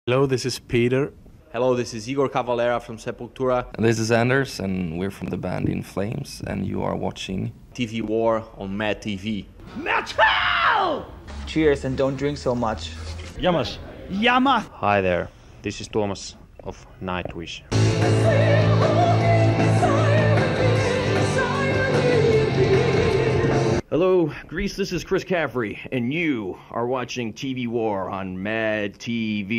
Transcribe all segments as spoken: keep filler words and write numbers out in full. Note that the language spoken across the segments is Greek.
Hello, this is Peter. Hello, this is Igor Cavalera from Sepultura. And this is Anders, and we're from the band In Flames, and you are watching T V War on Mad T V. Metal! Cheers and don't drink so much. Yamas. Yama! Hi there, this is Thomas of Nightwish. Hello, Greece, this is Chris Caffrey, and you are watching T V War on Mad T V.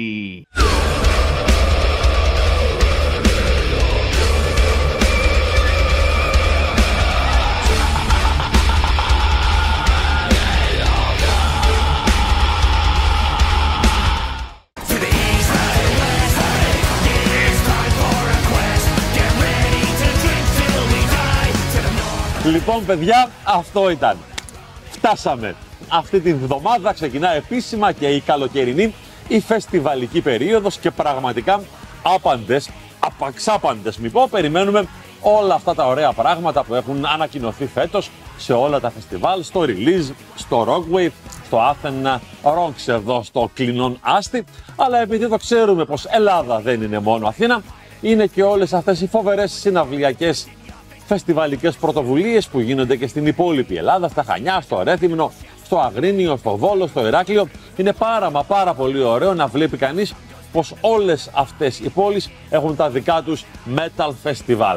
Λοιπόν, παιδιά, αυτό ήταν. Φτάσαμε. Αυτή την εβδομάδα ξεκινά επίσημα και η καλοκαιρινή, η φεστιβαλική περίοδος και πραγματικά άπαντες, απαξάπαντες μη πω, περιμένουμε όλα αυτά τα ωραία πράγματα που έχουν ανακοινωθεί φέτος σε όλα τα φεστιβάλ, στο Release, στο Rockwave, στο Athena Rocks εδώ στο Κλινόν Άστι, αλλά επειδή το ξέρουμε πως Ελλάδα δεν είναι μόνο Αθήνα, είναι και όλες αυτές οι φοβερές συναυλιακές φεστιβαλικές πρωτοβουλίες που γίνονται και στην υπόλοιπη Ελλάδα, στα Χανιά, στο Ρέθυμνο, στο Αγρίνιο, στο Βόλο, στο Ηράκλειο. Είναι πάρα μα πάρα πολύ ωραίο να βλέπει κανείς πως όλες αυτές οι πόλεις έχουν τα δικά τους metal festival.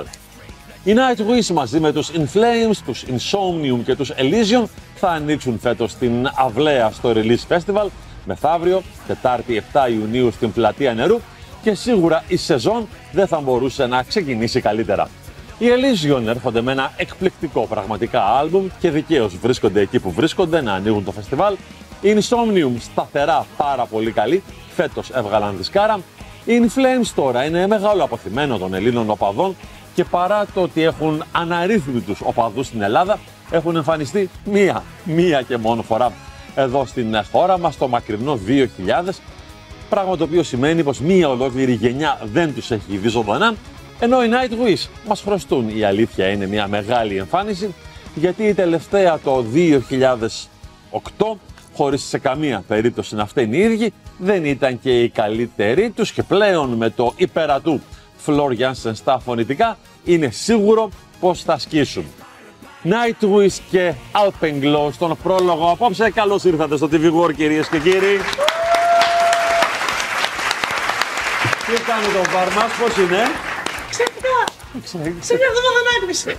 Οι Nightwish μαζί με τους In Flames, τους Insomnium και τους Elysium θα ανοίξουν φέτος την Αυλαία στο Release Festival μεθαύριο, Τετάρτη επτά Ιουνίου στην Πλατεία Νερού, και σίγουρα η σεζόν δεν θα μπορούσε να ξεκινήσει καλύτερα. Οι Elysium έρχονται με ένα εκπληκτικό πραγματικά άλμπουμ και δικαίως βρίσκονται εκεί που βρίσκονται να ανοίγουν το φεστιβάλ. Οι Insomnium σταθερά πάρα πολύ καλοί, φέτος έβγαλαν δισκάρα. Οι In Flames τώρα είναι μεγάλο αποθυμένο των Ελλήνων οπαδών και παρά το ότι έχουν αναρρύθμιτους οπαδούς στην Ελλάδα, έχουν εμφανιστεί μία, μία και μόνο φορά εδώ στην χώρα μας το μακρινό δύο χιλιάδες, πράγμα το οποίο σημαίνει πως μία ολόκληρη γενιά δεν τους έχει δει ζωντανά. Ενώ οι Nightwish μας χρωστούν, η αλήθεια είναι μια μεγάλη εμφάνιση, γιατί η τελευταία το δύο χιλιάδες οκτώ, χωρίς σε καμία περίπτωση να φταίνει οι ίδιοι, δεν ήταν και η καλύτερη τους και πλέον με το υπερατού Floor Jansen στα φωνητικά είναι σίγουρο πως θα σκίσουν. Nightwish και Alpenglow στον πρόλογο απόψε. Καλώς ήρθατε στο τι βι War, κυρίες και κύριοι. Τι κάνει το μπαρ μας, πώς είναι? Ξαφνικά! Σε μια εβδομάδα Nightwish!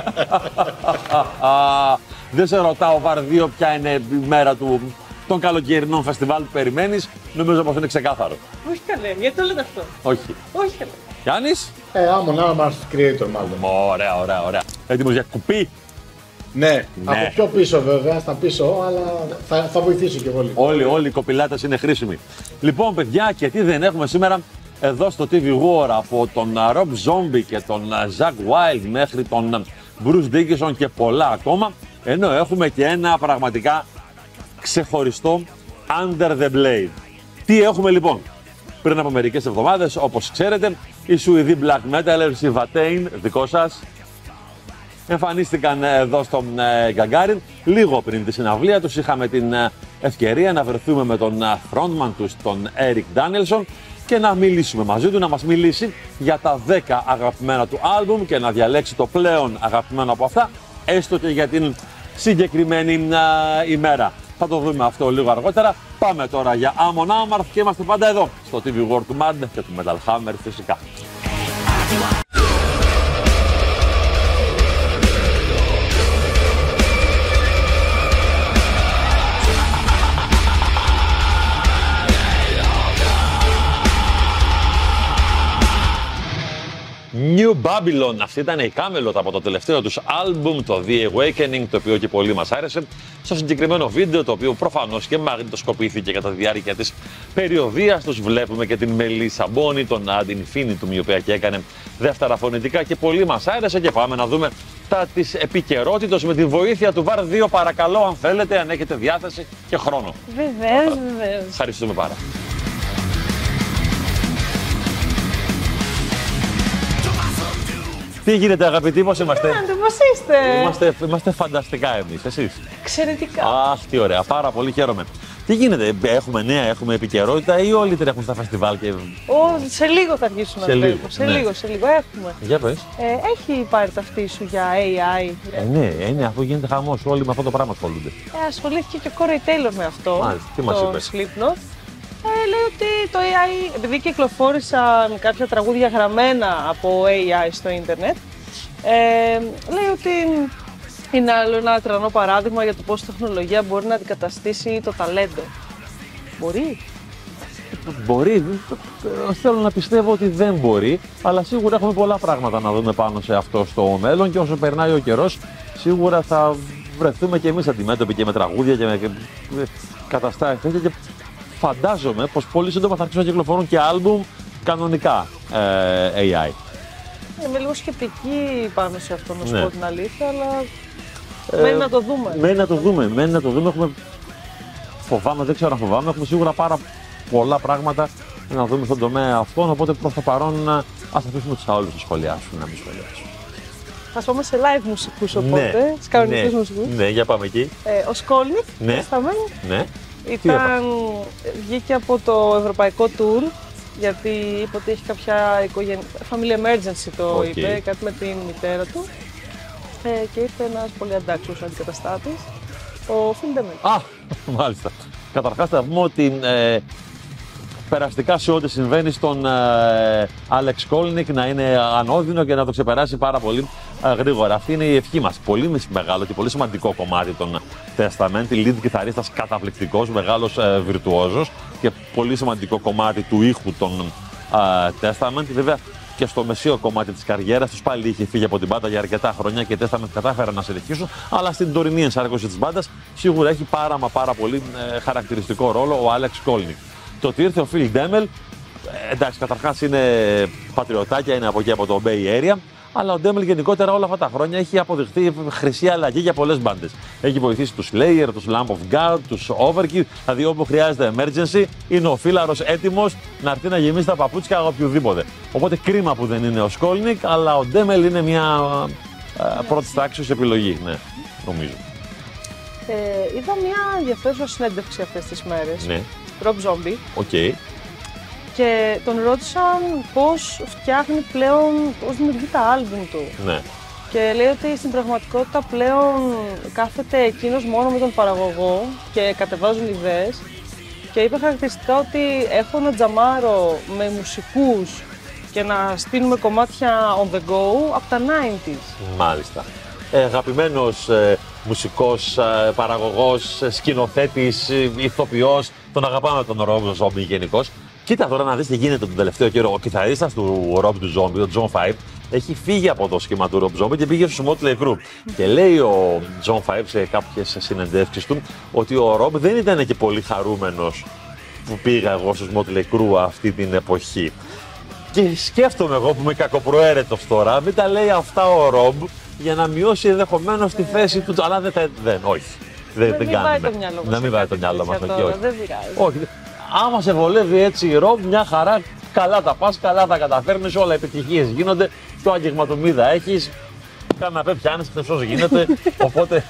Δεν σε ρωτάω, Βαρδίο, ποια είναι η μέρα του των καλοκαιρινών φεστιβάλ που περιμένεις. Νομίζω πως είναι ξεκάθαρο. Όχι καλέ, γιατί το λέτε αυτό? Όχι. Όχι καλέ. Γιάννης. Ε, Amon Amarth Creator μάλλον. Ωραία, ωραία, ωραία. Έτοιμος για κουπί? Ναι, ναι, από πιο πίσω βέβαια, στα πίσω, αλλά θα, θα βοηθήσω και εγώ λίγο. Όλοι, όλοι οι κοπηλάτες είναι χρήσιμοι. Λοιπόν, παιδιά, και τι δεν έχουμε σήμερα εδώ στο τι βι War, από τον Rob Zombie και τον Zakk Wylde μέχρι τον Bruce Dickinson και πολλά ακόμα, ενώ έχουμε και ένα πραγματικά ξεχωριστό Under the Blade. Τι έχουμε λοιπόν? Πριν από μερικές εβδομάδες, όπως ξέρετε, οι Σουηδοί black metalers, οι Watain, δικό σας, εμφανίστηκαν εδώ στο Γκαγκάριν. Λίγο πριν τη συναυλία τους είχαμε την ευκαιρία να βρεθούμε με τον frontman τους, τον Eric Danielson, και να μιλήσουμε μαζί του, να μας μιλήσει για τα δέκα αγαπημένα του άλμπουμ και να διαλέξει το πλέον αγαπημένο από αυτά, έστω και για την συγκεκριμένη α, ημέρα. Θα το δούμε αυτό λίγο αργότερα. Πάμε τώρα για Amon Amarth και είμαστε πάντα εδώ στο τι βι War του Mad και του Metal Hammer φυσικά. New Babylon, αυτή ήταν η Camelot από το τελευταίο τους άλμπουμ, το The Awakening, το οποίο και πολύ μας άρεσε. Στο συγκεκριμένο βίντεο, το οποίο προφανώς και μαγνητοσκοπήθηκε κατά τη διάρκεια της περιοδίας τους, βλέπουμε και την Μελίσσα Μπόνι, τον Ad Infinitum, η οποία και έκανε δεύτερα φωνητικά και πολύ μας άρεσε. Και πάμε να δούμε τα της επικαιρότητος με τη βοήθεια του Βαρ δύο, παρακαλώ, αν θέλετε, αν έχετε διάθεση και χρόνο. Βεβαίως, βεβαίως. Ευχαριστούμε πάρα. Τι γίνεται, αγαπητοί, πώς είμαστε? Κάντε, πώς είστε? Είμαστε, είμαστε φανταστικά εμείς, εσείς? Εξαιρετικά. Αχ, τι ωραία, πάρα πολύ χαίρομαι. Τι γίνεται, έχουμε νέα, έχουμε επικαιρότητα ή όλοι τρέχουν στα φεστιβάλ και. Ο, σε λίγο θα αρχίσουν να λίγο, τρέχουν. Σε ναι. λίγο, σε λίγο έχουμε. Για πες. Ε, έχει πάρει ταυτή σου για έι άι. Ε, ναι, ε, ναι, αφού γίνεται χαμός, όλοι με αυτό το πράγμα ασχολούνται. Ε, ασχολήθηκε και ο Corey Taylor με αυτό. Μάλιστα, τι μας το είπες? Slipknot. Ε, λέει ότι το έι άι, επειδή κυκλοφόρησαν κάποια τραγούδια γραμμένα από έι άι στο ίντερνετ, ε, λέει ότι είναι άλλο ένα τρανό παράδειγμα για το πώς η τεχνολογία μπορεί να αντικαταστήσει το ταλέντο. Μπορεί. Μπορεί, θέλω να πιστεύω ότι δεν μπορεί, αλλά σίγουρα έχουμε πολλά πράγματα να δούμε πάνω σε αυτό στο μέλλον και όσο περνάει ο καιρός, σίγουρα θα βρεθούμε και εμείς αντιμέτωποι και με τραγούδια και με καταστάσεις τέτοια και φαντάζομαι πως πολύ σύντομα θα αρχίσουν να κυκλοφορούν και άλμπουμ κανονικά ε, έι άι. Είμαι λίγο σκεπτική πάνω σε αυτό, να σου Ναι. πω την αλήθεια, αλλά Ε, μένει να το δούμε. Μένει να το δούμε, μένει να το δούμε. Έχουμε... Φοβάμαι, δεν ξέρω αν φοβάμαι, έχουμε σίγουρα πάρα πολλά πράγματα να δούμε στον τομέα αυτόν, οπότε προς το παρόν ας αφήσουμε τους άλλους να σχολιάσουν, να μην σχολιάσουν. Θα πάμε σε live μουσικούς οπότε, τους κανονικούς ναι, μουσικούς. ναι, για πάμε εκεί. Ε, ο Σκόλνικ, Ναι. Τεσταμέν, Ναι. ήταν, βγήκε από το ευρωπαϊκό tour, γιατί είπε ότι έχει κάποια οικογεν... family emergency το Οκ. είπε, κάτι με την μητέρα του. Ε, και ήρθε ένας πολύ αντάξιος αντικαταστάτης, ο Phil Demmel. Α, μάλιστα. Καταρχάς θα πούμε ότι ε, περαστικά σε ό,τι συμβαίνει στον ε, Άλεξ Σκόλνικ να είναι ανώδυνο και να το ξεπεράσει πάρα πολύ ε, γρήγορα. Αυτή είναι η ευχή μας. Πολύ μεγάλο και πολύ σημαντικό κομμάτι των Testament. Lead κιθαρίστας καταπληκτικός, μεγάλος ε, βιρτουόζος και πολύ σημαντικό κομμάτι του ήχου των ε, Testament. Βέβαια και στο μεσαίο κομμάτι της καριέρας τους πάλι είχε φύγει από την μπάντα για αρκετά χρόνια και οι Testament κατάφεραν να συνεχίσουν, αλλά στην τωρινή ενσάρκωση της μπάντας σίγουρα έχει πάρα μα πάρα πολύ ε, χαρακτηριστικό ρόλο ο Άλεξ Σκόλνικ. Το ότι ήρθε ο Phil Demmel, εντάξει, καταρχάς είναι πατριωτάκια, είναι από εκεί από το Bay Area, αλλά ο Demmel γενικότερα όλα αυτά τα χρόνια έχει αποδειχθεί χρυσή αλλαγή για πολλές μπάντες. Έχει βοηθήσει τους Slayer, τους Lamb of God, τους Overkill, δηλαδή όπου χρειάζεται emergency, είναι ο φύλαρος έτοιμος να έρθει να γεμίσει τα παπούτσια από οποιοδήποτε. Οπότε κρίμα που δεν είναι ο Σκόλνικ, αλλά ο Demmel είναι μια πρώτη τάξης επιλογή, ναι, νομίζω. Ε, είδα μια ενδιαφέρουσα συνέντευξη αυτές τις μέρες. Ναι. Rob Zombie. Οκ. Okay. Και τον ρώτησαν πώς φτιάχνει πλέον, πώς δημιουργεί τα άλμπουμ του. Ναι. Και λέει ότι στην πραγματικότητα πλέον κάθεται εκείνος μόνο με τον παραγωγό και κατεβάζουν ιδέες. Και είπε χαρακτηριστικά ότι έχω ένα τζαμάρο με μουσικούς και να στείλουμε κομμάτια on the go από τα ενενήντα. Μάλιστα. Ε, αγαπημένος ε, μουσικός, ε, παραγωγός, ε, σκηνοθέτης, ε, ηθοποιός. Τον αγαπάμε τον Rob Zombie γενικώς. Κοίτα τώρα να δεις τι γίνεται τον τελευταίο καιρό. Ο κιθαρίστας του Rob του Zombie, ο John Five, έχει φύγει από το σχήμα του Rob Zombie και πήγε στο Motley Crue. Και λέει ο John Five σε κάποιες συνεντεύξεις του ότι ο Rob δεν ήταν και πολύ χαρούμενος που πήγα εγώ στους Motley Crue αυτή την εποχή. Και σκέφτομαι εγώ που είμαι κακοπροαίρετος τώρα, μην τα λέει αυτά ο Rob για να μειώσει ενδεχομένως τη θέση του. Αλλά δεν, δεν, δεν όχι. Δεν, δεν κάνουμε. Να μην βάει το μυαλό μας. Δεν πειράζει. Όχι. Άμα σε βολεύει έτσι η Rob, μια χαρά, καλά τα πας, καλά τα καταφέρνεις, όλα επιτυχίες γίνονται. Το άγγιγμα του μύδα έχεις, καναπέ πιάνεις, τεσός γίνεται. Οπότε.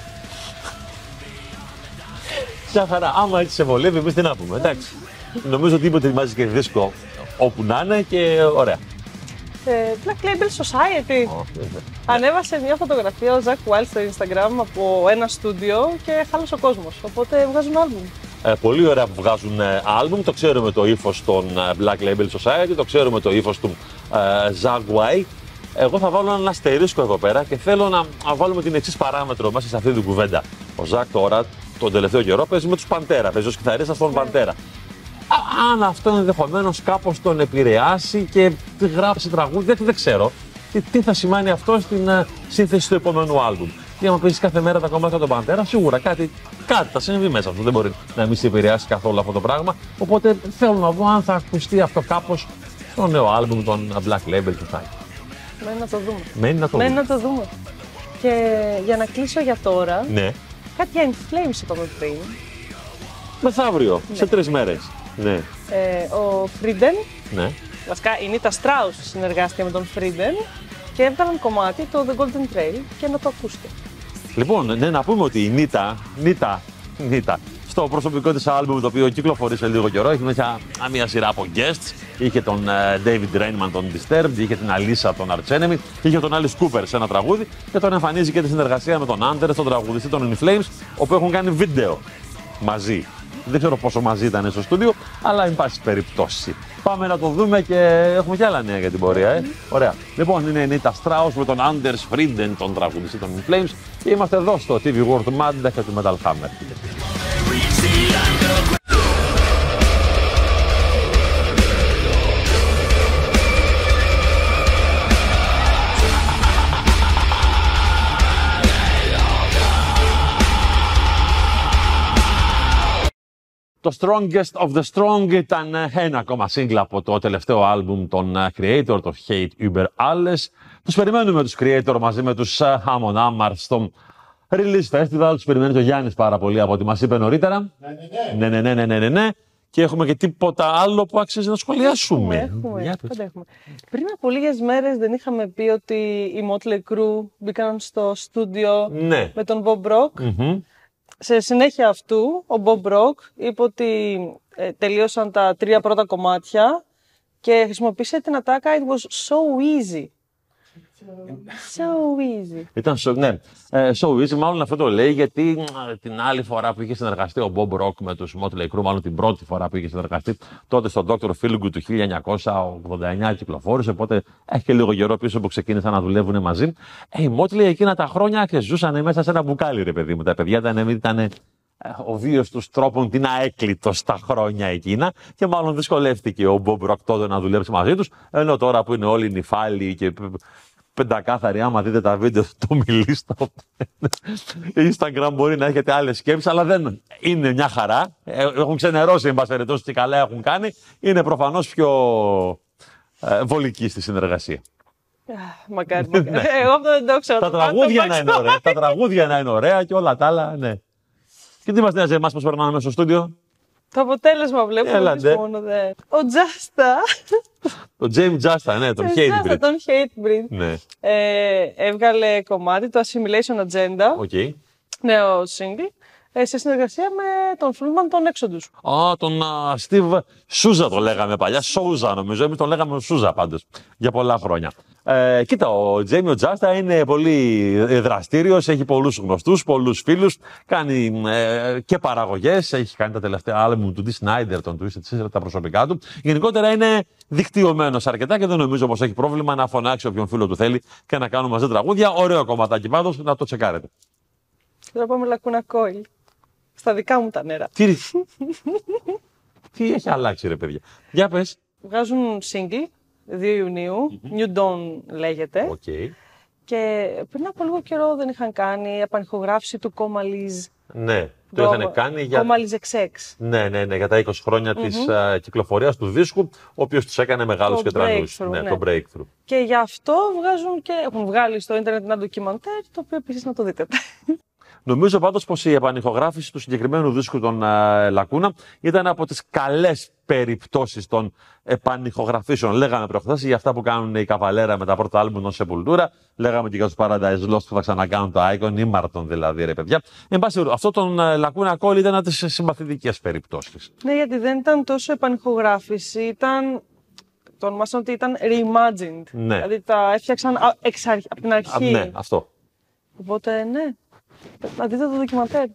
Μια χαρά. Άμα έτσι σε βολεύει, εμείς τι να πούμε. Εντάξει. Νομίζω ότι είπε ότι ετοιμάζει και δίσκο όπου να είναι και ωραία. Black Label Society. Oh, ανέβασε μια φωτογραφία ο Zakk Wylde στο Instagram από ένα στούντιο και χάλασε ο κόσμος. Οπότε βγάζουν άλμπουμ. Ε, πολύ ωραία που βγάζουν ε, άλμπουμ. Το ξέρουμε το ύφος των ε, Black Label Society, το ξέρουμε το ύφος του ε, Zakk Wylde. Εγώ θα βάλω έναν αστερίσκο εδώ πέρα και θέλω να, να βάλουμε την εξής παράμετρο μέσα σε αυτή την κουβέντα. Ο Zakk τώρα τον τελευταίο καιρό παίζει με τους Pantera, παίζει ως κιθαρίστας των Pantera. Αν αυτό ενδεχομένως κάπως τον επηρεάσει και γράψει τραγούδι, δεν, δεν ξέρω τι, τι θα σημαίνει αυτό στην uh, σύνθεση του επόμενου άλμπουμ. Και άμα παίζεις κάθε μέρα τα κομμάτια των Pantera, σίγουρα κάτι, κάτι θα συμβεί μέσα αυτό. Δεν μπορεί να μην σε επηρεάσει καθόλου αυτό το πράγμα. Οπότε θέλω να δω αν θα ακουστεί αυτό κάπως στο νέο άλμπουμ των Black Label Society. Μένει να το δούμε. Μένει να το Μένει δούμε. να το δούμε. Και για να κλείσω για τώρα, ναι. κάτι για In Flames είπαμε πριν. Μεθαύριο, ναι. Σε τρεις μέρες. Ναι. Ε, ο Frieden, ναι. βασικά η Nita Strauss συνεργάστηκε με τον Frieden και έβγαλαν κομμάτι το The Golden Trail και να το ακούσετε. Λοιπόν, ναι, να πούμε ότι η Nita, Nita, Nita στο προσωπικό της άλμπουμ, το οποίο κυκλοφορεί σε λίγο καιρό. Έχει μέσα μια σειρά από guests. Είχε τον David Rainman, τον Disturbed, είχε την Alisa, τον Arch Enemy, και είχε τον Alice Cooper σε ένα τραγούδι. Και τον εμφανίζει και τη συνεργασία με τον Anders, τον τραγουδιστή των In Flames, όπου έχουν κάνει βίντεο μαζί. Δεν ξέρω πόσο μαζί ήταν στο στούντιο, αλλά εν πάση περιπτώσει. Πάμε να το δούμε και έχουμε κι άλλα νέα για την πορεία, ε. Ωραία. Λοιπόν, είναι η Nita Strauss με τον Anders Frieden, τον τραγουδιστή των In Flames, και είμαστε εδώ στο τι βι World Mad και του Metal Hammer. Το Strongest of the Strong ήταν ένα ακόμα single από το τελευταίο άλμπουμ των Creator, το Hate Über Alles. Τους περιμένουμε τους Creator μαζί με τους Amon Amarth στο Release Festival. Τους περιμένει και ο Γιάννης πάρα πολύ από ό,τι μας είπε νωρίτερα. Ναι, ναι, ναι, ναι, ναι, ναι, ναι. Και έχουμε και τίποτα άλλο που αξίζει να σχολιάσουμε. Έχουμε, έχουμε, πάντα έχουμε. Πριν από λίγες μέρες δεν είχαμε πει ότι οι Motley Crue μπήκαν στο στούντιο ναι. με τον Bob Rock. Mm-hmm. Σε συνέχεια αυτού, ο Bob Rock είπε ότι ε, τελείωσαν τα τρία πρώτα κομμάτια και χρησιμοποίησε την ατάκα «It was so easy». So easy. Ήταν so, ναι, so easy, μάλλον αυτό το λέει γιατί την άλλη φορά που είχε συνεργαστεί ο Bob Rock με τους Motley Crue, μάλλον την πρώτη φορά που είχε συνεργαστεί, τότε στο ντόκτορ Feelgood του χίλια εννιακόσια ογδόντα εννιά κυκλοφόρησε, οπότε έχει και λίγο καιρό πίσω που ξεκίνησαν να δουλεύουν μαζί. Ε, οι Motley εκείνα τα χρόνια ζούσαν μέσα σε ένα μπουκάλι, ρε παιδί μου. Τα παιδιά ήταν, ήταν ο βίος τους τρόπων την αέκλητος στα χρόνια εκείνα και μάλλον δυσκολεύτηκε ο Bob Rock τότε να δουλέψει μαζί τους, ενώ τώρα που είναι όλοι νυφάλοι και πεντακάθαροι, άμα δείτε τα βίντεο το μιλήστε. Instagram μπορεί να έχετε άλλες σκέψεις, αλλά δεν είναι μια χαρά. Έχουν ξενερώσει, εν πάση περιπτώσει, και καλά έχουν κάνει. Είναι προφανώς πιο ε, βολική στη συνεργασία. Μακάρι, μακάρι. Εγώ αυτό δεν το ξέρω. Τα τραγούδια να είναι ωραία. Τα τραγούδια να είναι ωραία και όλα τα άλλα, ναι. Και τι μας νοιάζει εμάς πώς περνάμε μέσα στο στούντιο? Το αποτέλεσμα βλέπουμε μόνο δε. Ο Τζάστα. Το James Jasta, ναι, τον Hatebreed. Τον Hatebreed. Ναι. Ε, έβγαλε κομμάτι, το Assimilation Agenda. Okay. Νέο single. Ε, σε συνεργασία με τον frontman των Exodus. Α, τον uh, Steve Souza το λέγαμε παλιά. Souza νομίζω. Εμείς τον λέγαμε Souza πάντως. Για πολλά χρόνια. Ε, κοίτα, ο Jamie Jasta είναι πολύ δραστήριος, έχει πολλούς γνωστούς, πολλούς φίλους, κάνει ε, και παραγωγές, έχει κάνει τα τελευταία άλμπουμ του Dee Snider, τον Twisted Sister, τα προσωπικά του. Γενικότερα είναι δικτυωμένος αρκετά και δεν νομίζω πως έχει πρόβλημα να φωνάξει όποιον φίλο του θέλει και να κάνουν μαζί τραγούδια. Ωραίο κομματάκι πάντως, να το τσεκάρετε. Τώρα πάμε Lacuna Coil. Στα δικά μου τα νερά. Τι, Τι έχει αλλάξει ρε παιδιά. Για πες. Βγάζουν single. δύο Ιουνίου, mm-hmm. New Dawn λέγεται. Okay. Και πριν από λίγο καιρό δεν είχαν κάνει επανηχογράφηση του Comalis. Ναι, το είχαν κάνει για... Comalis εξ εξ. Ναι, ναι, ναι, για τα είκοσι χρόνια mm-hmm. της uh, κυκλοφορίας του δίσκου, ο οποίος τους έκανε μεγάλους και τρανούς. Ναι, ναι, το breakthrough. Και γι' αυτό βγάζουν και έχουν βγάλει στο ίντερνετ ένα ντοκιμαντέρ, το οποίο επίσης να το δείτε. Νομίζω πάντως πως η επανηχογράφηση του συγκεκριμένου δίσκου των uh, Lacuna ήταν από τις καλές περιπτώσεις των επανηχογραφήσεων. Λέγαμε προχθές για αυτά που κάνουν οι Καβαλέρα με τα πρώτα άλμπουμ των Sepultura. Λέγαμε και για τους Paradise Lost που θα ξανακάνουν το Icon ή Marathon δηλαδή, ρε παιδιά. Εν πάση, αυτό τον uh, Lacuna Coil ήταν από τις συμπαθητικές περιπτώσεις. Ναι, γιατί δεν ήταν τόσο επανηχογράφηση, ήταν. Το ονομάσαν ότι ήταν reimagined. Ναι. Δηλαδή τα έφτιαξαν από την αρχή. Α, ναι, αυτό. Οπότε, ναι. Να δείτε το ντοκιμαντέρ.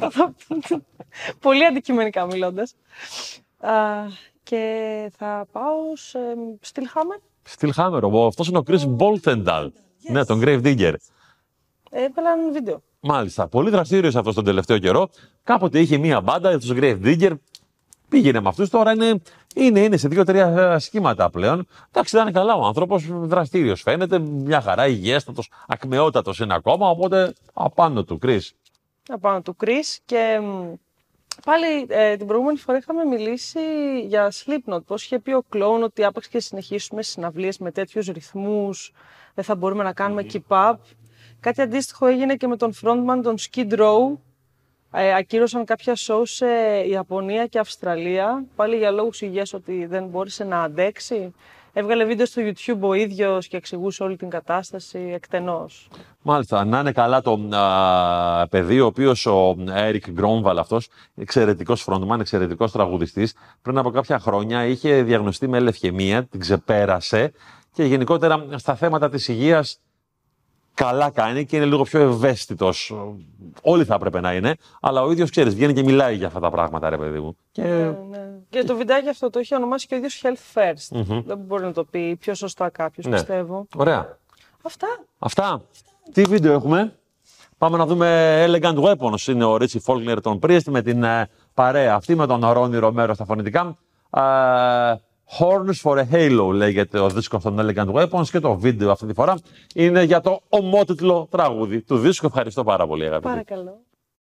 Πολύ αντικειμενικά μιλώντας. Uh, και θα πάω σε Stillhammer. Stillhammer, αυτός είναι ο Chris Boltendal. Yes. Ναι, τον Grave Digger. Έβαλαν βίντεο. Μάλιστα. Πολύ δραστήριος αυτός τον τελευταίο καιρό. Κάποτε είχε μία μπάντα, τους Grave Digger. Πήγαινε με αυτούς, τώρα είναι, είναι, είναι σε δύο-τρία σχήματα πλέον. Εντάξει, ήταν καλά ο άνθρωπος, δραστήριος φαίνεται, μια χαρά, υγιέστατος, ακμεότατος είναι ακόμα, οπότε απάνω του Chris. Απάνω του Chris και πάλι ε, την προηγούμενη φορά είχαμε μιλήσει για Slipknot, πώς είχε πει ο Clone ότι άπαξ και συνεχίσουμε συναυλίες με τέτοιους ρυθμούς, δεν θα μπορούμε να κάνουμε mm. keep up. Κάτι αντίστοιχο έγινε και με τον frontman, τον Skid Row. Ε, ακύρωσαν κάποια show σε Ιαπωνία και Αυστραλία, πάλι για λόγους υγείας ότι δεν μπόρεσε να αντέξει. Έβγαλε βίντεο στο YouTube ο ίδιος και εξηγούσε όλη την κατάσταση εκτενώς. Μάλιστα. Να είναι καλά το α, παιδί, ο οποίος ο Έρικ Γκρόμβαλ, αυτός, εξαιρετικός frontman, εξαιρετικός τραγουδιστής, πριν από κάποια χρόνια είχε διαγνωστεί με λευκαιμία, την ξεπέρασε και γενικότερα στα θέματα της υγείας καλά κάνει και είναι λίγο πιο ευαίσθητος. Όλοι θα έπρεπε να είναι, αλλά ο ίδιος, ξέρεις, βγαίνει και μιλάει για αυτά τα πράγματα, ρε παιδί μου. Και, ναι, ναι. και το βιντεάκι αυτό το είχε ονομάσει και ο ίδιος Health First. Mm-hmm. Δεν μπορεί να το πει πιο σωστά κάποιος, ναι. πιστεύω. Ωραία. Αυτά. Αυτά. Τι βίντεο έχουμε? Πάμε να δούμε Elegant Weapons. Είναι ο Ρίτσι Φόλκνερ των Priest με την ε, παρέα αυτή, με τον Ρόνι Ρομέρο στα φωνητικά. Ε, Horns for a Halo λέγεται ο δίσκος των Elegant Weapons και το βίντεο αυτή τη φορά είναι για το ομότιτλο τραγούδι του δίσκου. Ευχαριστώ πάρα πολύ, αγαπητοί. Παρακαλώ.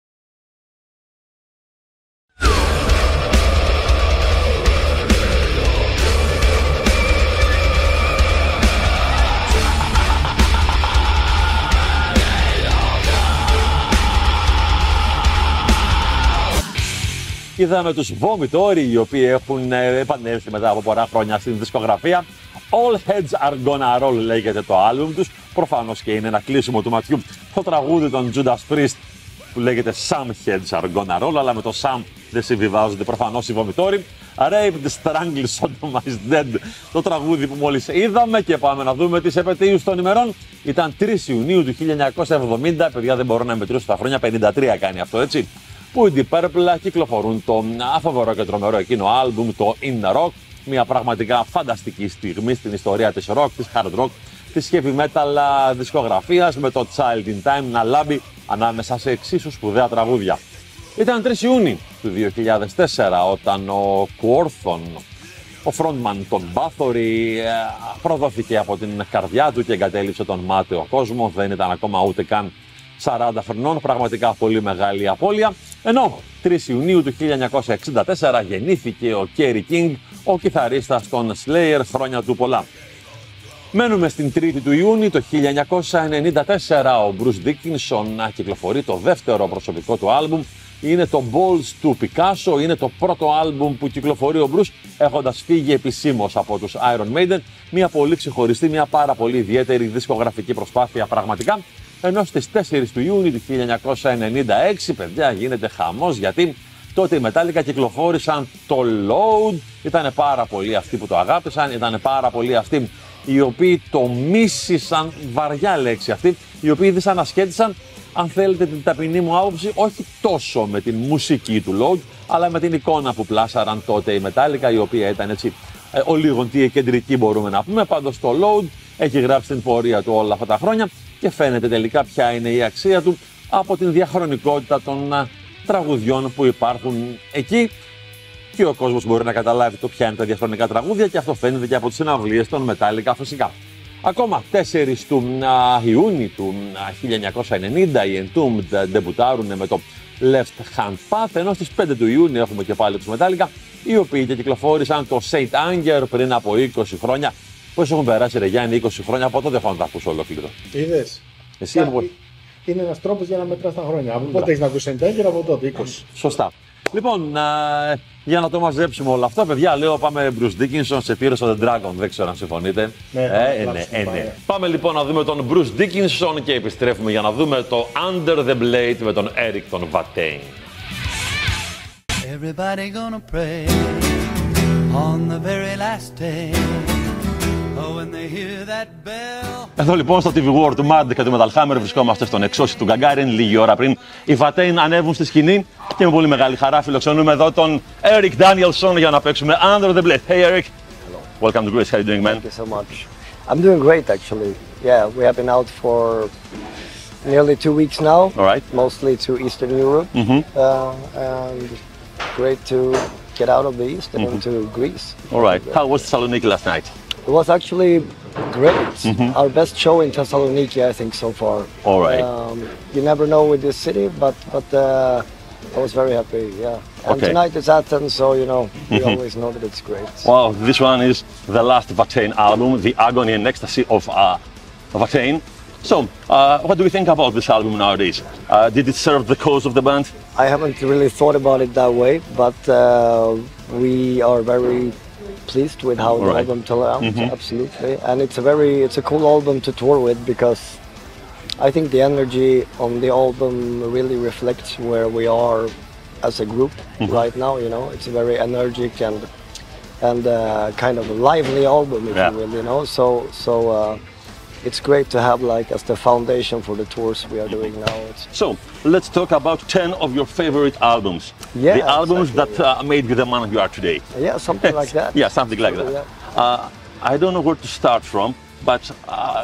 Είδαμε τους Vomitory, οι οποίοι έχουν επανέλθει μετά από πολλά χρόνια στην δισκογραφία. All Heads Are Gonna Roll λέγεται το άλμπουμ τους. Προφανώς και είναι ένα κλείσιμο του ματιού το τραγούδι των Judas Priest που λέγεται Some Heads Are Gonna Roll, αλλά με το Some δεν συμβιβάζονται προφανώς οι Vomitory. Raped, Strangled, Sodomized, Dead, το τραγούδι που μόλις είδαμε, και πάμε να δούμε τις επετείους των ημερών. Ήταν τρεις Ιουνίου του χίλια εννιακόσια εβδομήντα, παιδιά δεν μπορώ να μετρήσω τα χρόνια, πενήντα τρία κάνει αυτό, έτσι, που οι Deep Purple κυκλοφορούν το αφοβερό και τρομερό εκείνο άλμπουμ, το In The Rock, μια πραγματικά φανταστική στιγμή στην ιστορία της rock, της hard rock, της heavy metal δισκογραφίας, με το Child In Time να λάμπει ανάμεσα σε εξίσου σπουδαία τραγούδια. Ήταν τρεις Ιουνίου του δύο χιλιάδες τέσσερα όταν ο Κουόρθον, ο frontman των Bathory, προδόθηκε από την καρδιά του και εγκατέλειψε τον μάταιο κόσμο. Δεν ήταν ακόμα ούτε καν σαράντα χρονών, πραγματικά πολύ μεγάλη απώλεια. Ενώ τρεις Ιουνίου του χίλια εννιακόσια εξήντα τέσσερα γεννήθηκε ο Kerry King, ο κιθαρίστας των Slayer, χρόνια του πολλά. Μένουμε στην τρίτη του Ιούνιου το χίλια εννιακόσια ενενήντα τέσσερα, ο Bruce Dickinson κυκλοφορεί το δεύτερο προσωπικό του άλμπουμ. Είναι το Balls του Picasso, είναι το πρώτο άλμπουμ που κυκλοφορεί ο Bruce έχοντας φύγει επισήμως από τους Iron Maiden. Μια πολύ ξεχωριστή, μια πάρα πολύ ιδιαίτερη δισκογραφική προσπάθεια πραγματικά. Ενώ στις τέσσερις του Ιούνιου του χίλια εννιακόσια ενενήντα έξι, παιδιά, γίνεται χαμός, γιατί τότε οι Metallica κυκλοφόρησαν το Load. Ήταν πάρα πολλοί αυτοί που το αγάπησαν, ήταν πάρα πολλοί αυτοί οι οποίοι το μίσησαν, βαριά λέξη αυτή, οι οποίοι δυσανασχέτησαν, αν θέλετε την ταπεινή μου άποψη, όχι τόσο με την μουσική του Load, αλλά με την εικόνα που πλάσαραν τότε οι Metallica, η οποία ήταν έτσι ε, ολίγοντη κεντρική, μπορούμε να πούμε. Πάντως το Load έχει γράψει την πορεία του όλα αυτά τα χρόνια και φαίνεται τελικά ποια είναι η αξία του από την διαχρονικότητα των α, τραγουδιών που υπάρχουν εκεί, και ο κόσμος μπορεί να καταλάβει το ποια είναι τα διαχρονικά τραγούδια, και αυτό φαίνεται και από τις συναυλίες των Metallica φυσικά. Ακόμα τέσσερις του Ιούνιου του χίλια εννιακόσια ενενήντα οι Entombed ντεμπουτάρουν με το Left Hand Path, ενώ στις πέντε του Ιούνιου έχουμε και πάλι τους Metallica, οι οποίοι και κυκλοφόρησαν το Saint Anger πριν από είκοσι χρόνια. Πώς έχουν περάσει, ρε Γιάννη, είκοσι χρόνια, από τότε έχω να τα ακούσω ολόκληρο. Είδες. Εσύ από... Είναι ένας τρόπος για να μετράς τα χρόνια. Από πότε έχεις να ακούσει Saint Anger, από τότε είκοσι. Σωστά. Λοιπόν, α, για να το μαζέψουμε όλα αυτά, παιδιά, λέω πάμε Bruce Dickinson σε Tears of the Dragon. Δεν ξέρω αν συμφωνείτε. Ναι, ε, ε, ναι, ε, ναι. Πάμε λοιπόν να δούμε τον Bruce Dickinson και επιστρέφουμε για να δούμε το Under the Blade με τον Eric τον Watain. Everybody gonna pray on the very last day. Oh, when they hear that bell. Εδώ λοιπόν στο τι βι War του Mad και του Metal Hammer βρισκόμαστε στον εξώσι του Gagarin λίγη ώρα πριν οι Watain ανέβουν στη σκηνή, και με πολύ μεγάλη χαρά φιλοξενούμε εδώ τον Eric Danielson για να παίξουμε Under the Blade. Hey Eric. Hello. Welcome to Greece. How are you doing, man? Thank you so much. I'm doing great actually. Yeah, we have been out for nearly two weeks now. All right. Mostly to Eastern Europe. Mm-hmm. uh, and great to get out of the East and mm-hmm. into Greece. All right. How was Thessaloniki last night? It was actually great. Mm-hmm. Our best show in Thessaloniki, I think, so far. All right. Um, you never know with this city, but but uh, I was very happy. Yeah. And okay. tonight is Athens, so you know we mm-hmm. always know that it's great. Wow, this one is the last Watain album, The Agony and Ecstasy of uh, Watain. So, uh, what do we think about this album nowadays? Uh, did it serve the cause of the band? I haven't really thought about it that way, but uh, we are very pleased with how the right. album turned out. Mm-hmm. Absolutely, and it's a very it's a cool album to tour with because I think the energy on the album really reflects where we are as a group mm-hmm. right now. You know, it's a very energetic and and uh, kind of a lively album, if yeah. you will. You know, so so uh, it's great to have like as the foundation for the tours we are doing now. It's so let's talk about ten of your favorite albums. Yeah, the albums exactly, that uh, made you the man you are today. Yeah, something like that. Yeah, something like that. Yeah. Uh, I don't know where to start from, but uh,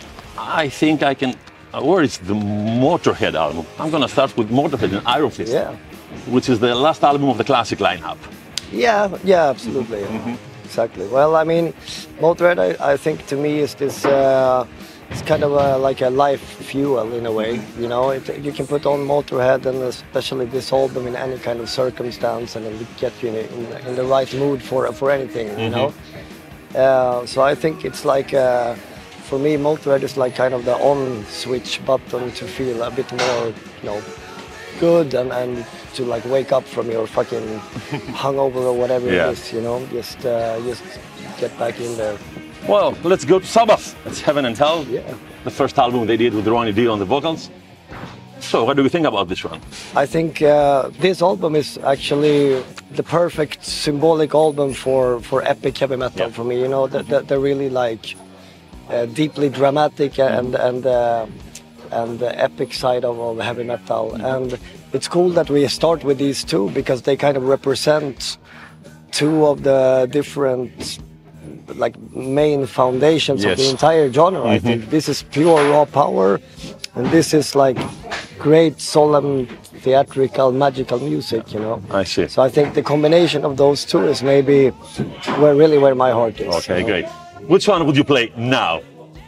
I think I can. Uh, where is the Motorhead album? I'm going to start with Motorhead and Iron Fist, yeah. which is the last album of the classic lineup. Yeah, yeah, absolutely. Mm-hmm. Exactly. Well, I mean, Motorhead, I, I think to me is this. Uh, it's kind of a, like a life fuel in a way. You know, it, you can put on Motorhead and especially this album in any kind of circumstance, and it get you in, in, in the right mood for for anything. You mm-hmm. know. Uh, so I think it's like. Uh, For me, Motorhead is like kind of the on switch button to feel a bit more, you know, good and, and to like wake up from your fucking hungover or whatever yeah. it is, you know, just uh, just get back in there. Well, let's go to Sabbath. It's Heaven and Hell. Yeah. The first album they did with Ronnie D on the vocals. So, what do you think about this one? I think uh, this album is actually the perfect symbolic album for, for epic heavy metal yeah. for me. You know, that the, they're really like. Uh, deeply dramatic and and uh, and the epic side of, of heavy metal, and it's cool that we start with these two because they kind of represent two of the different like main foundations yes. of the entire genre. Mm-hmm. I think this is pure raw power, and this is like great solemn theatrical magical music. You know. I see. So I think the combination of those two is maybe where really where my heart is. Okay, you know? Great. Which one would you play now?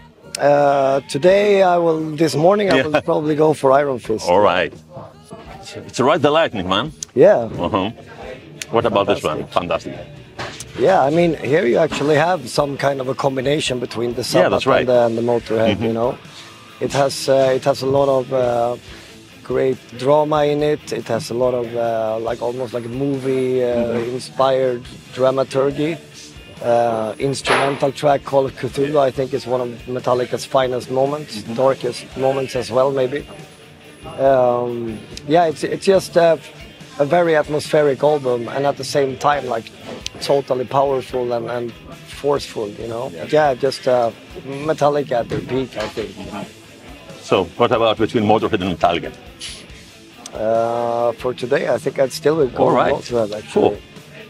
Uh, today I will. This morning I yeah. will probably go for Iron Fist. All right. It's Ride the Lightning, man. Yeah. Uh-huh. What about Fantastic. This one? Fantastic. Yeah, I mean here you actually have some kind of a combination between the Sabbath yeah, that's right. and, the, and the Motorhead. Mm-hmm. You know, it has uh, it has a lot of uh, great drama in it. It has a lot of uh, like almost like a movie uh, mm-hmm. inspired dramaturgy. Uh, instrumental track called Cthulhu, I think is one of Metallica's finest moments, mm-hmm. darkest moments as well, maybe. Um, yeah, it's it's just a, a very atmospheric album, and at the same time, like totally powerful and, and forceful. You know, yeah, yeah just uh, Metallica at their peak, I think. So, what about between Motorhead and Metallica? Uh, for today, I think I'd still go with right. Motorhead. Actually. Cool.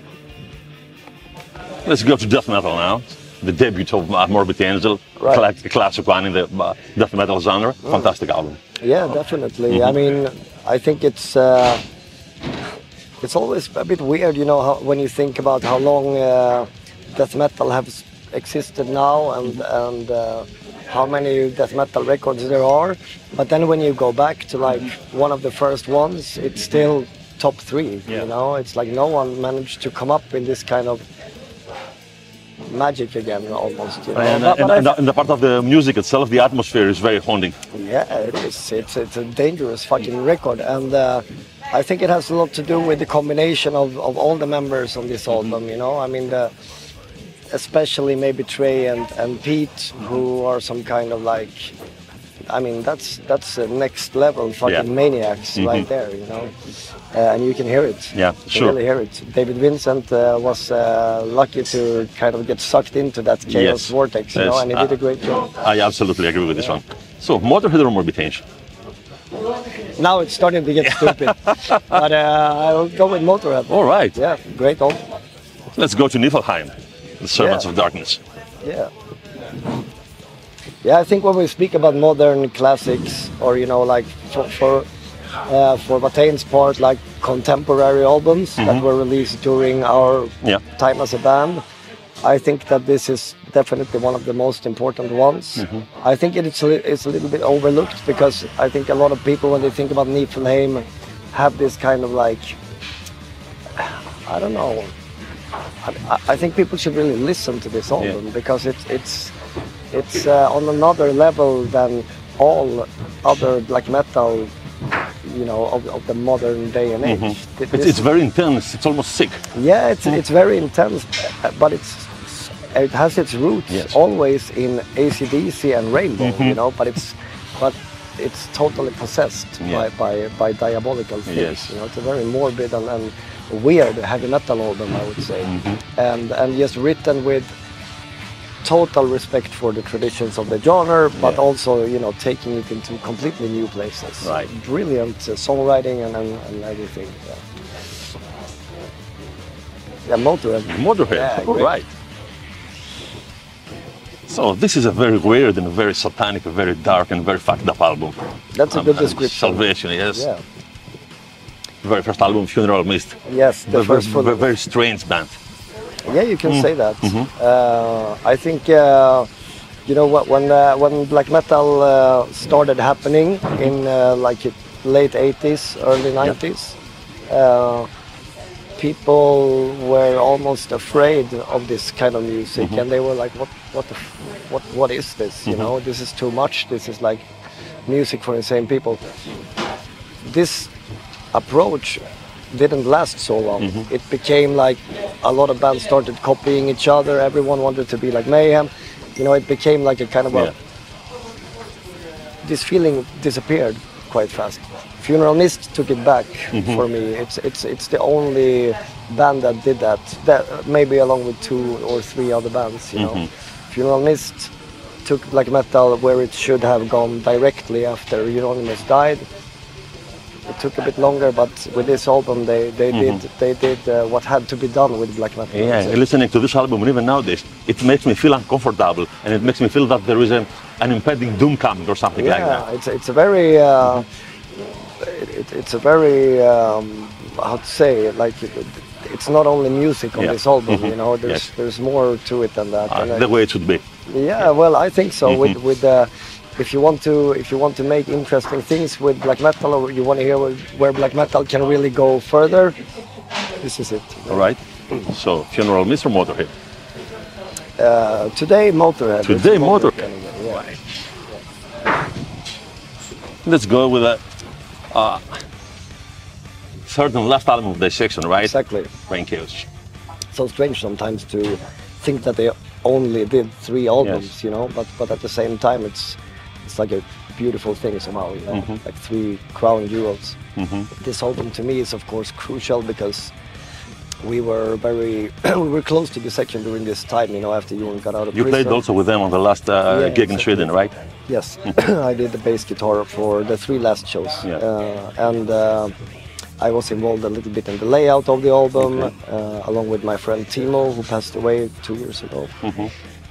Let's go to death metal now. The debut of uh, Morbid Angel, right. a classic one in the uh, death metal genre. Mm. Fantastic album. Yeah, definitely. Mm-hmm. I mean, I think it's uh, it's always a bit weird, you know, how, when you think about how long uh, death metal has existed now and and uh, how many death metal records there are. But then when you go back to like one of the first ones, it's still top three. Yeah. You know, it's like no one managed to come up in this kind of magic again, almost. You know? And, but, and, but and, the, and the part of the music itself, the atmosphere is very haunting. Yeah, it is. It's it's a dangerous fucking record, and uh, I think it has a lot to do with the combination of, of all the members on this album. You know, I mean, the, especially maybe Trey and and Pete, who are some kind of like. I mean, that's that's a next level fucking yeah. maniacs mm-hmm. right there, you know, uh, and you can hear it. Yeah, you sure. really hear it. David Vincent uh, was uh, lucky to kind of get sucked into that chaos yes. vortex, you yes. know, and he uh, did a great job. I absolutely agree with this one. So, Motorhead or Morbid Angel? Now it's starting to get stupid, but uh, I'll go with Motorhead. All right. Yeah, great album. Let's go to Niflheim, the Servants yeah. of Darkness. Yeah. Yeah, I think when we speak about modern classics, or you know, like for for, uh, for Watain's part, like contemporary albums mm-hmm. that were released during our yeah. time as a band, I think that this is definitely one of the most important ones. Mm-hmm. I think it's a, it's a little bit overlooked because I think a lot of people, when they think about Niflheim, have this kind of like, I don't know. I, I think people should really listen to this album yeah. because it's it's. It's uh, on another level than all other black metal, you know, of, of the modern day and age. Mm-hmm. It's, it's very intense. It's almost sick. Yeah, it's mm. it's very intense, but it's it has its roots yes. always in A C D C and Rainbow, mm-hmm. you know. But it's but it's totally possessed Yeah. by, by by diabolical things. Yes. You know, it's a very morbid and, and weird heavy metal album, I would say, Mm-hmm. and and just written with total respect for the traditions of the genre, but Yeah. also, you know, taking it into completely new places. Right. Brilliant uh, songwriting and, and, and everything. Yeah. Yeah, Motorhead. Motorhead, Yeah, all great. right. So this is a very weird and very satanic, very dark and very fucked up album. That's a Um, good and description. Salvation, yes. Yeah. Very first album, Funeral Mist. Yes, the Very, first full. very, very strange band. Yeah, you can Mm. say that. Mhm. Uh, I think, uh, you know, what, when uh, when black metal uh, started happening in uh, like it late eighties, early nineties, uh, people were almost afraid of this kind of music, Mhm. and they were like, "What, what, the, f- what, what is this? You Mhm. know, this is too much. This is like music for insane people." This approach didn't last so long. Mhm. It became like a lot of bands started copying each other. Everyone wanted to be like Mayhem. You know, it became like a kind of a. Yeah. This feeling disappeared quite fast. Funeral Mist took it back Mhm. for me. It's it's it's the only band that did that. That maybe along with two or three other bands. You know, Mhm. Funeral Mist took black metal where it should have gone directly after Euronymous died. It took a bit longer, but with this album, they they Mhm. did they did uh, what had to be done with black metal. Yeah, So- listening to this album, and even nowadays, it makes me feel uncomfortable, and it makes me feel that there is a, an impending doom coming or something like that. Yeah, it's it's a very uh, it, it, it's a very um, how to say like it, it's not only music on Yeah. this album. Mhm. You know, there's Yes. there's more to it than that. Uh, And I- the way it should be. yeah, well, I think so. Mhm. With with uh, if you want to if you want to make interesting things with black metal, or you want to hear where, where black metal can really go further, this is it. All right. So, Funeral Mist or Motorhead? Uh, today, Motorhead. Today, It's Motorhead. Yeah. Let's go with a uh, third and last album of this section, right? Exactly. Rain Chaos. So strange sometimes to think that they only did three albums, you know, but but at the same time, it's it's like a beautiful thing somehow, you know, Mhm. like three crown jewels. Mhm. This album to me is of course crucial because we were very we were close to the section during this time, you know, after Jon got out of You prison. played also with them on the last uh, Yeah, gig in exactly. Sweden, right? Yes, I did the bass guitar for the three last shows, Yeah. uh, and uh, I was involved a little bit in the layout of the album, Okay. uh, along with my friend Timo, who passed away two years ago. Mhm.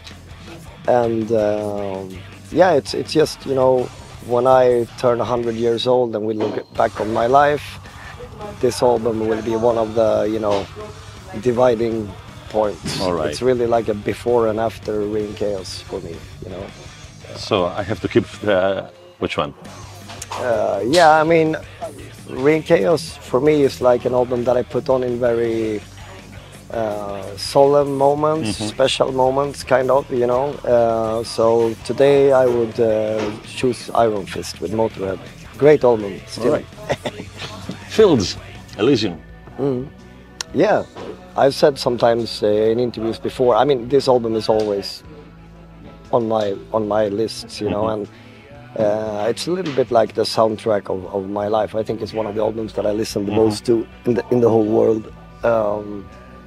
And um, yeah, it's it's just, you know, when I turn one hundred years old and we look back on my life, this album will be one of the, you know, dividing points. All right. It's really like a before and after Rain Chaos for me, you know. So I have to keep uh, which one? Uh, yeah, I mean, Rain Chaos for me is like an album that I put on in very uh, solemn moments, Mhm. special moments, kind of, you know. Uh, so today I would uh, choose Iron Fist with Motorhead. Great album, still. All right. Fields, Elysium. Mm. Yeah, I've said sometimes uh, in interviews before. I mean, this album is always on my on my lists, you know, Mhm. and uh, it's a little bit like the soundtrack of, of my life. I think it's one of the albums that I listen the Mhm. most to in the in the whole world. Um,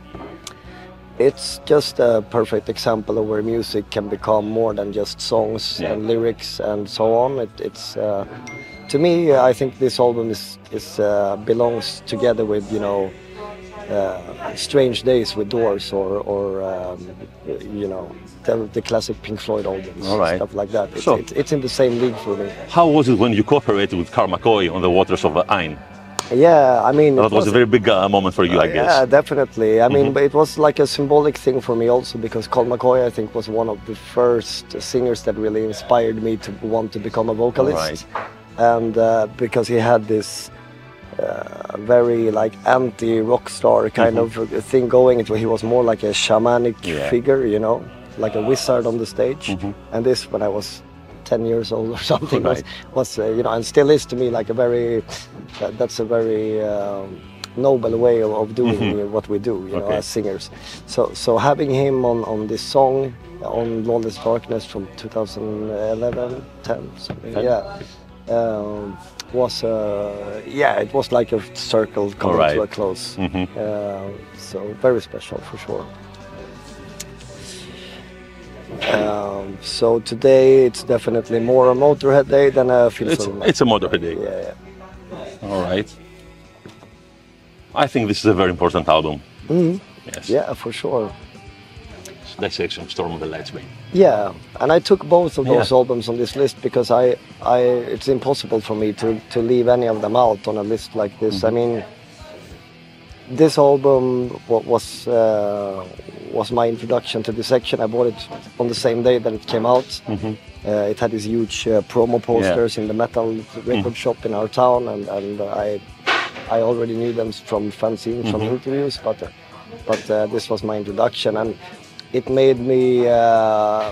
it's just a perfect example of where music can become more than just songs Yeah. and lyrics and so on. It, it's uh, to me, I think this album is is uh, belongs together with, you know, uh, Strange Days with Doors, or or um, you know, the, the classic Pink Floyd albums, All right. stuff like that. It's, So- it's, it's in the same league for me. How was it when you cooperated with Carl McCoy on the waters of Ain? Yeah, I mean, That it was a very big uh, moment for you, I Uh, guess. Yeah, definitely. I mean, Mhm. but it was like a symbolic thing for me also, because Colm McCoy, I think, was one of the first singers that really inspired me to want to become a vocalist. Right. And uh, because he had this uh, very like anti-rock star kind Mhm. of thing going, it, he was more like a shamanic Yeah. figure, you know, like a wizard on the stage. Mhm. And this, when I was ten years old or something, Right. was, was uh, you know, and still is to me like a very, that, that's a very um, noble way of, of doing Mhm. what we do, you know, Okay. as singers. So so having him on, on this song, on Lawless Darkness from two thousand eleven, ten, something, Ten. yeah. um, was uh, yeah, it was like a circle coming right. to a close. Mm-hmm. uh, so very special for sure. Um, so today it's definitely more a Motorhead day than a Phil It's, Soulman. it's a Motorhead day. Yeah, yeah. All right. I think this is a very important album. Mm-hmm. Yes. Yeah, for sure. Dissection, Storm of the Lights Ring. Yeah, and I took both of those Yeah. albums on this list because I, I, it's impossible for me to, to leave any of them out on a list like this. Mm-hmm. I mean, this album wa- was uh, was my introduction to Dissection. I bought it on the same day that it came out. Mm-hmm. Uh, it had these huge uh, promo posters Yeah. in the metal record Mm. shop in our town, and, and I I already knew them from fanzines, from Mhm. interviews, but uh, but uh, this was my introduction, and it made me. Uh,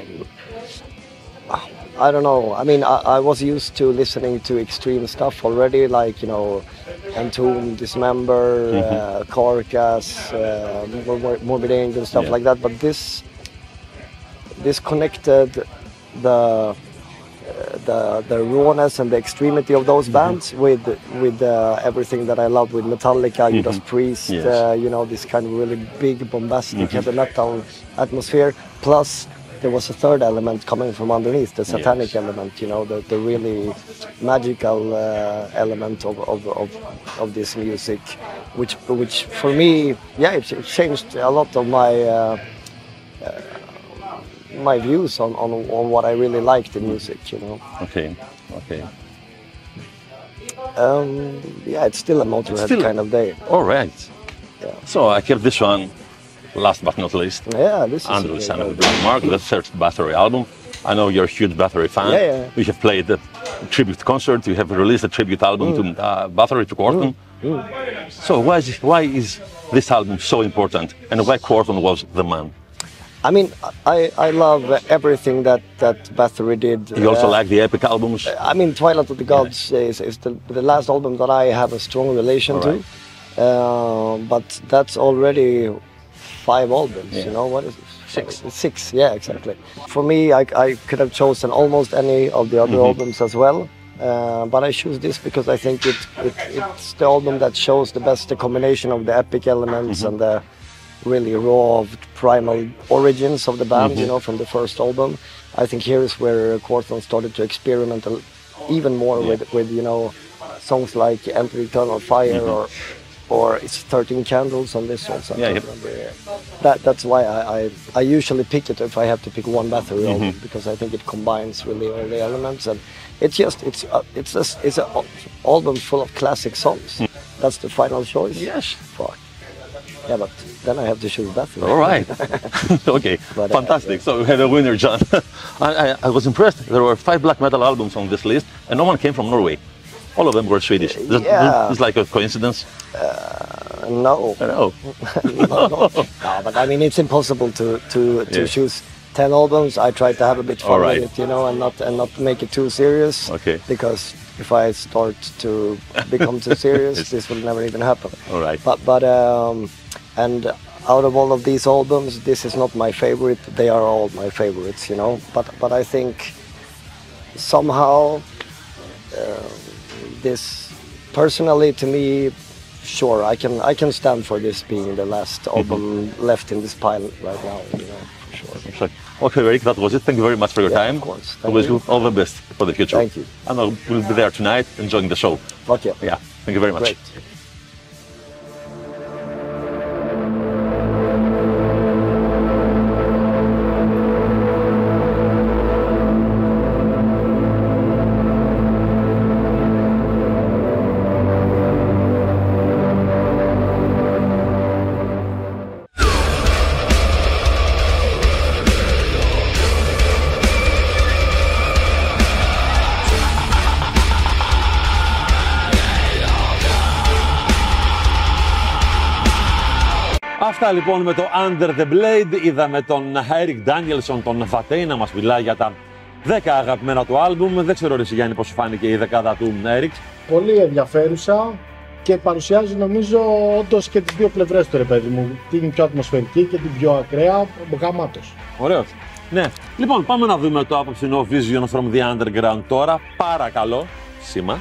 I don't know. I mean, I, I was used to listening to extreme stuff already, like you know, Entomb, Dismember, Mhm. uh, Carcass, uh, Mor- Morbid Angel, stuff Yeah. like that. But this this connected the the the rawness and the extremity of those bands with with uh, everything that I loved with Metallica, Judas Mhm. Priest, Yes. uh, you know, this kind of really big, bombastic Mhm. heavy metal atmosphere. Plus, there was a third element coming from underneath, the satanic Yes. element, you know, the, the really magical uh, element of, of, of, of this music, which which for me, yeah, it, it changed a lot of my uh, uh, my views on, on, on what I really liked in music, you know. Okay, okay. Um, yeah, it's still a Motorhead Still- kind of day. All right. Yeah. So I kept this one, last but not least. Yeah, this is a Under the great Sun of the album. Black Mark, the third Bathory album. I know you're a huge Bathory fan. Yeah, yeah. We have played a tribute concert. You have released a tribute album Mm. to uh, Bathory, to Corton. So why is, why is this album so important, and why Corton was the man? I mean, I, I love everything that, that Bathory did. You also Uh, like the epic albums? I mean, Twilight of the Gods is, is the, the last album that I have a strong relation Alright. to. Uh, but that's already five albums, Yeah. you know, what is it? Six. Six, yeah, exactly. For me, I, I could have chosen almost any of the other Mhm. albums as well. Uh, but I choose this because I think it, it it's the album that shows the best the combination of the epic elements Mhm. and the really raw, primal origins of the band, Mhm. you know, from the first album. I think here is where Corton started to experiment a- even more Yeah. with, with, you know, songs like Enter Eternal Fire Mhm. or or it's thirteen Candles on this one. So I Yeah, can't yep. remember. That, that's why I, I, I usually pick it if I have to pick one Bathory album, Mhm. because I think it combines really all the elements, and it's just, it's a, it's a, it's an album full of classic songs. Mm. That's the final choice? Yes. Fuck. Yeah, but then I have to choose Bathory. All right. Okay, But, uh, fantastic. So we had a winner, John. I, I, I was impressed. There were five black metal albums on this list, and no one came from Norway. All of them were Swedish. That- Yeah. It's like a coincidence. Uh, no. I know. no, no. No, but I mean, it's impossible to to, to Yes. choose ten albums. I try to have a bit fun All right. with it, you know, and not and not make it too serious. Okay. Because if I start to become too serious, Yes. this will never even happen. All right. But but um, and out of all of these albums, this is not my favorite. They are all my favorites, you know. But but I think somehow uh, this personally to me, sure, I can I can stand for this being the last album left in this pile right now, you know, for sure. Sure. Okay, Eric, that was it. Thank you very much for your Yeah, time. of course. I Thank wish you. you all the best for the future. Thank you. And I will be there tonight enjoying the show. Fuck yeah. Yeah, thank you very much. Great. Αυτά λοιπόν με το Under the Blade. Είδαμε τον Eric Danielson, τον Vatey, να μας μιλάει για τα δέκα αγαπημένα του άλμπουμ. Δεν ξέρω, ρε Γιάννη, πώς σου φάνηκε η δεκάδα του Eric. Πολύ ενδιαφέρουσα και παρουσιάζει νομίζω όντως και τις δύο πλευρές του, ρε παιδί μου. Την πιο ατμοσφαιρική και την πιο ακραία, γαμάτος. Ωραίος. Ναι. Λοιπόν, πάμε να δούμε το απόψινό Vision from the Underground τώρα. Παρακαλώ. σήμα.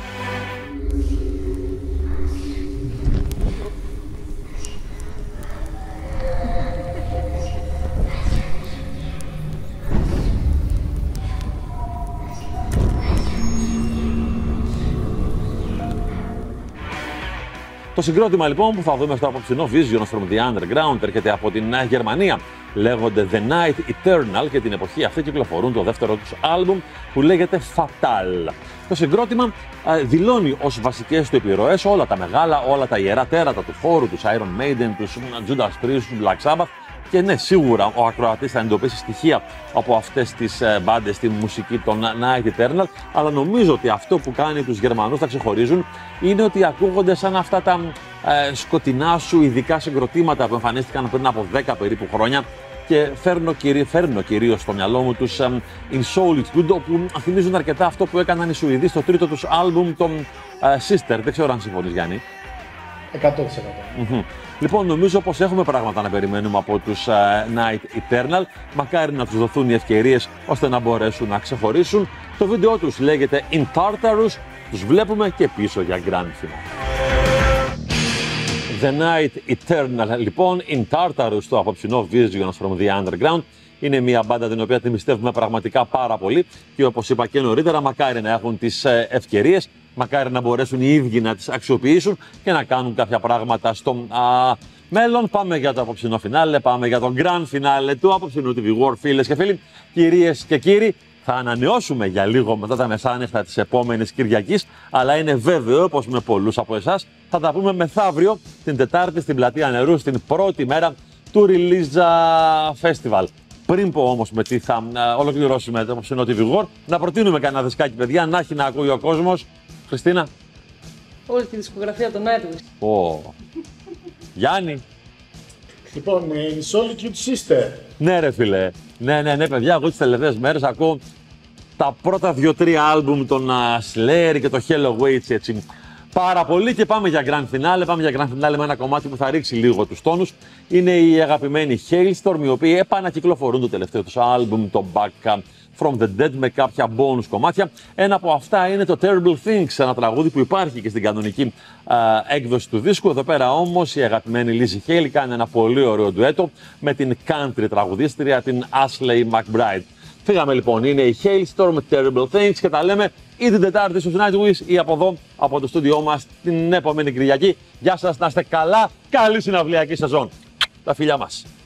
Το συγκρότημα λοιπόν που θα δούμε στο απόψινό Visions from the Underground έρχεται από την Γερμανία. Λέγονται The Night Eternal και την εποχή αυτή κυκλοφορούν το δεύτερο τους άλμπουμ που λέγεται Fatal. Το συγκρότημα ε, δηλώνει ως βασικές του επιρροές όλα τα μεγάλα, όλα τα ιερά τέρατα του χώρου, τους Iron Maiden, τους Judas Priest, τους Black Sabbath. Και ναι, σίγουρα ο ακροατής θα εντοπίσει στοιχεία από αυτές τις ε, μπάντες στη μουσική των Night Eternal, αλλά νομίζω ότι αυτό που κάνει τους Γερμανούς να ξεχωρίζουν είναι ότι ακούγονται σαν αυτά τα ε, σκοτεινά σου ειδικά συγκροτήματα που εμφανίστηκαν πριν από δέκα περίπου χρόνια και φέρνω, κυρί, φέρνω κυρίως στο μυαλό μου τους ε, In Solitude, όπου θυμίζουν αρκετά αυτό που έκαναν οι Σουηδοί στο τρίτο τους άλμπουμ, τον ε, Sister. Δεν ξέρω αν συμφωνείς, Γιάννη. εκατό τοις εκατό. Mm-hmm. Λοιπόν, νομίζω πως έχουμε πράγματα να περιμένουμε από τους uh, Night Eternal. Μακάρι να τους δοθούν οι ευκαιρίες ώστε να μπορέσουν να ξεχωρίσουν. Το βίντεο τους λέγεται In Tartarus. Τους βλέπουμε και πίσω για Grand Finale. The Night Eternal, λοιπόν, In Tartarus, το απόψινό Visions from the Underground. Είναι μια μπάντα την οποία την πιστεύουμε πραγματικά πάρα πολύ και όπως είπα και νωρίτερα, μακάρι να έχουν τις ευκαιρίες, μακάρι να μπορέσουν οι ίδιοι να τις αξιοποιήσουν και να κάνουν κάποια πράγματα στο α, μέλλον. Πάμε για το απόψινό φινάλε, πάμε για το grand finale του απόψινού τι βι War, φίλες και φίλοι, κυρίες και κύριοι. Θα ανανεώσουμε για λίγο μετά τα μεσάνυχτα της επόμενης Κυριακής, αλλά είναι βέβαιο πως με πολλούς από εσάς θα τα πούμε μεθαύριο την Τετάρτη στην Πλατεία Νερού, στην πρώτη μέρα του Release Festival. Πριν πω όμως με τι θα uh, ολοκληρώσουμε το απόψινό τι βι War, να προτείνουμε κανένα δισκάκι, παιδιά, να έχει να ακούει ο κόσμος. Χριστίνα. Όλη τη δισκογραφία των Nightwish. Oh. Γιάννη. Λοιπόν, η Solitude Sister. Ναι ρε φίλε. Ναι, ναι, ναι, παιδιά, εγώ τις τελευταίες μέρες ακούω τα πρώτα δύο-τρία άλμπουμ των uh, Slayer και το Hello Waits, έτσι. Πάρα πολύ και πάμε για Grand Finale. Πάμε για Grand Finale με ένα κομμάτι που θα ρίξει λίγο τους τόνους. Είναι οι αγαπημένοι Hailstorm, οι οποίοι επανακυκλοφορούν το τελευταίο τους άλμπουμ, το Back from the Dead, με κάποια bonus κομμάτια. Ένα από αυτά είναι το Terrible Things, ένα τραγούδι που υπάρχει και στην κανονική α, έκδοση του δίσκου. Εδώ πέρα όμως η αγαπημένη Lizzie Haley κάνει ένα πολύ ωραίο ντουέτο με την country τραγουδίστρια, την Ashley McBride. Φύγαμε λοιπόν, είναι η Hailstorm, Terrible Things και τα λέμε ή την Τετάρτη στους Nightwish ή από εδώ, από το στούντιό μας την επόμενη Κυριακή. Γεια σας, να είστε καλά, καλή συναυλιακή σεζόν. Τα φιλιά μας.